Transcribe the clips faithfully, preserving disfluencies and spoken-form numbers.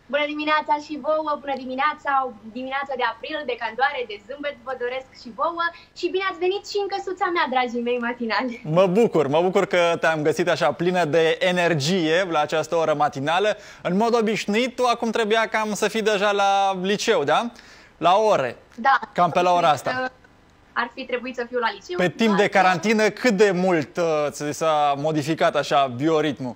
Bună dimineața și vouă, bună dimineața, dimineața de april, de candoare, de zâmbet, vă doresc și vouă și bine ați venit și în căsuța mea, dragii mei matinali. Mă bucur, mă bucur că te-am găsit așa plină de energie la această oră matinală. În mod obișnuit, tu acum trebuia cam să fii deja la liceu, da? La ore. Da. Cam pe la ora asta. Ar fi trebuit să fiu la liceu. Pe timp de carantină, cât de mult uh, ți s-a modificat așa bioritmul?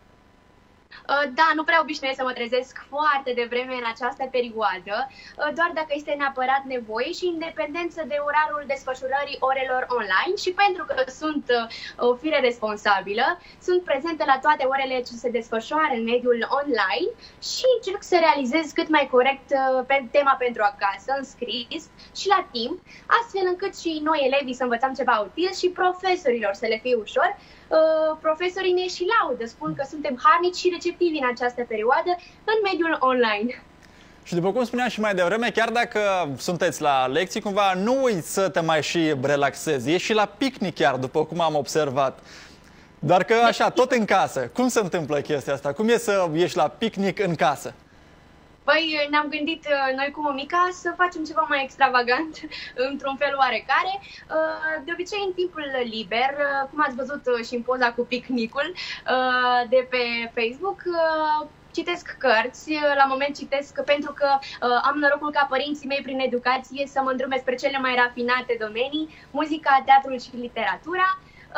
Da, nu prea obișnuiesc să mă trezesc foarte devreme în această perioadă, doar dacă este neapărat nevoie și independență de orarul desfășurării orelor online și pentru că sunt o fire responsabilă, sunt prezentă la toate orele ce se desfășoară în mediul online și încerc să realizez cât mai corect tema pentru acasă, în scris și la timp, astfel încât și noi elevii să învățăm ceva util și profesorilor să le fie ușor. Uh, profesorii ne și laudă, spun că suntem harnici și receptivi în această perioadă în mediul online. Și după cum spuneam și mai devreme, chiar dacă sunteți la lecții, cumva nu uiți să te mai și relaxezi. Ești și la picnic chiar, după cum am observat. Dar că așa, tot în casă. Cum se întâmplă chestia asta? Cum e să ieși la picnic în casă? Păi ne-am gândit noi cu mămica să facem ceva mai extravagant, într-un fel oarecare. De obicei, în timpul liber, cum ați văzut și în poza cu picnicul de pe Facebook, citesc cărți, la moment citesc pentru că am norocul ca părinții mei prin educație să mă îndrume spre cele mai rafinate domenii, muzica, teatrul și literatura.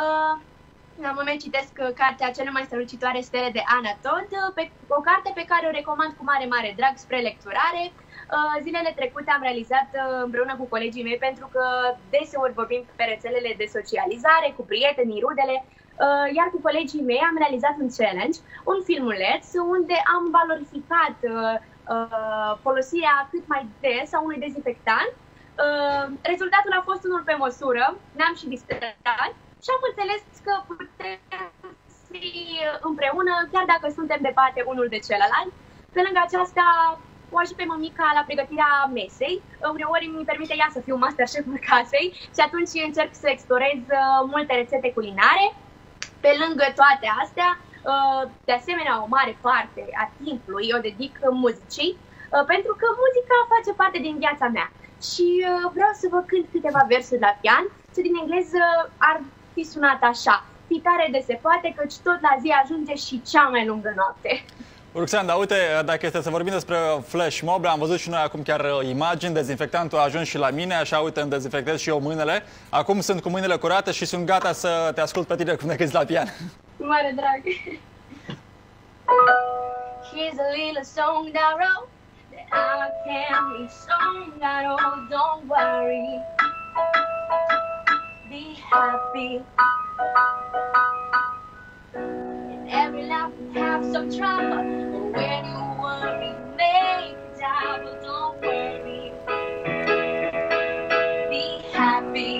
La moment citesc cartea Cele mai strălucitoare stele de Anna Todd, pe, o carte pe care o recomand cu mare, mare drag spre lecturare. Zilele trecute am realizat împreună cu colegii mei, pentru că deseori vorbim pe rețelele de socializare, cu prietenii, rudele, iar cu colegii mei am realizat un challenge, un filmuleț unde am valorificat folosirea cât mai des a unui dezinfectant. Rezultatul a fost unul pe măsură, ne-am și distrat. Și am înțeles că putem fi împreună, chiar dacă suntem departe unul de celălalt. Pe lângă aceasta, o ajut pe mămica la pregătirea mesei. Uneori îmi permite ea să fiu masterchef-ul casei și atunci încerc să explorez multe rețete culinare. Pe lângă toate astea, de asemenea, o mare parte a timpului o dedic muzicii, pentru că muzica face parte din viața mea. Și vreau să vă cânt câteva versuri la pian, ce din engleză ar fi sunat așa: fi tare de se poate, căci tot la zi ajunge și cea mai lungă noapte. Ruxandra, uite, dacă este să vorbim despre flash mob, am văzut și noi acum chiar imagini, dezinfectantul a ajuns și la mine, așa, uite, îmi dezinfectez și eu mâinile. Acum sunt cu mâinile curate și sunt gata să te ascult pe tine cum ne cânti la pian. Mare drag! Here's a little song that I wrote that I can't be sung at all, don't worry. Be happy. In every life we have some trouble, but when you worry, make it double. Don't worry. Be happy.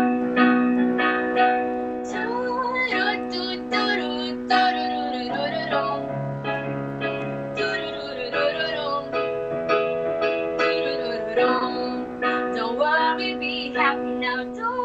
Don't worry, be happy now.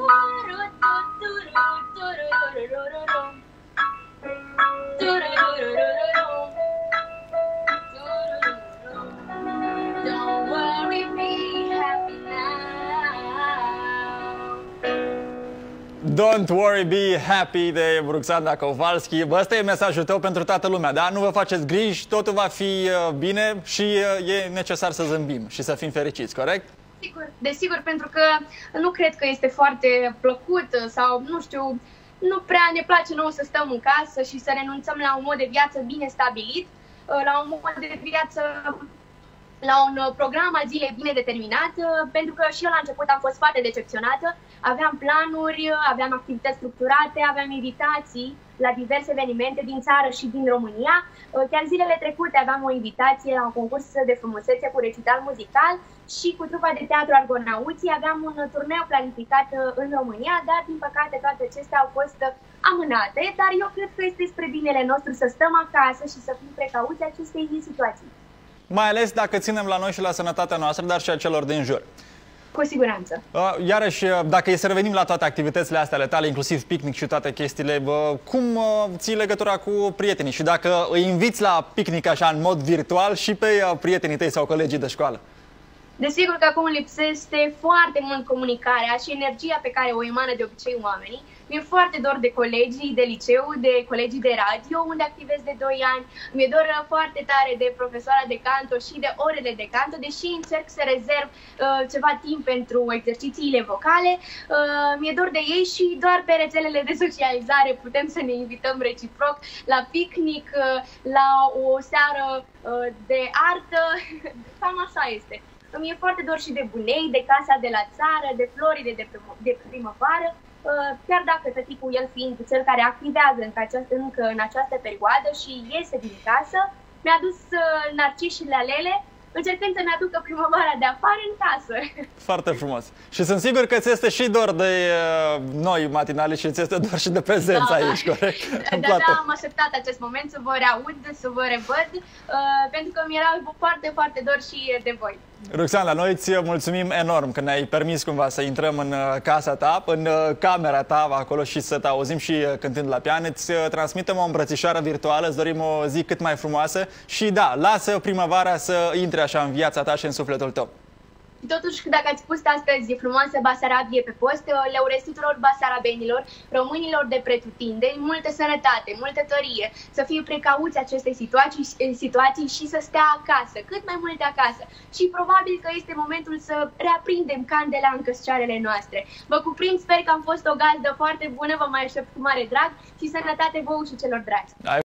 Don't worry, be happy de Ruxandra Kowalski. Bă, ăsta e mesajul tău pentru toată lumea, da? Nu vă faceți griji, totul va fi bine și e necesar să zâmbim și să fim fericiți, corect? Sigur, desigur, pentru că nu cred că este foarte plăcut sau, nu știu, nu prea ne place nouă să stăm în casă și să renunțăm la un mod de viață bine stabilit, la un mod de viață, la un program al zilei bine determinat, pentru că și eu la început am fost foarte decepționată. Aveam planuri, aveam activități structurate, aveam invitații la diverse evenimente din țară și din România. Chiar zilele trecute aveam o invitație la un concurs de frumusețe cu recital muzical și cu trupa de teatru Argonauții aveam un turneu planificat în România, dar din păcate toate acestea au fost amânate, dar eu cred că este spre binele nostru să stăm acasă și să fim precauți acestei situații. Mai ales dacă ținem la noi și la sănătatea noastră, dar și a celor din jur. Cu siguranță. Iarăși, dacă e să revenim la toate activitățile astea ale tale, inclusiv picnic și toate chestiile, cum ții legătura cu prietenii și dacă îi inviți la picnic așa în mod virtual și pe prietenii tăi sau colegii de școală? Desigur că acum lipsește foarte mult comunicarea și energia pe care o emană de obicei oamenii. Mi-e foarte dor de colegii de liceu, de colegii de radio, unde activez de doi ani. Mi-e dor foarte tare de profesoara de canto și de orele de canto, deși încerc să rezerv uh, ceva timp pentru exercițiile vocale. Uh, mi-e dor de ei și doar pe rețelele de socializare putem să ne invităm reciproc la picnic, uh, la o seară uh, de artă. Cam așa este. Mi-e foarte dor și de bunei, de casa de la țară, de florile de, prim- de primăvară, chiar dacă tăticul, el fiind cel care activează încă, această, încă în această perioadă și iese din casă, mi-a dus narcișile alele, încercând să-mi aducă primăvara de afară în casă. Foarte frumos. Și sunt sigur că ți este și dor de uh, noi matinale și ți este dor și de prezența da, aici, corect? Da, da, da, am așteptat acest moment să vă reaud, să vă revăd, uh, pentru că mi-era foarte, foarte dor și de voi. Roxana, noi îți mulțumim enorm că ne-ai permis cumva să intrăm în casa ta, în camera ta acolo și să te auzim și cântând la pian. Îți transmitem o îmbrățișoară virtuală, îți dorim o zi cât mai frumoasă și da, lasă primăvara să intre așa în viața ta și în sufletul tău. Totuși, dacă ați pus astăzi frumoasă Basarabie pe post, le urez tuturor basarabenilor, românilor de pretutindeni, multă sănătate, multă tărie, să fie precauți aceste situații, situații și să stea acasă, cât mai multe acasă. Și probabil că este momentul să reaprindem candela în căscioarele noastre. Vă cuprind, sper că am fost o gazdă foarte bună, vă mai aștept cu mare drag și sănătate vouă și celor dragi.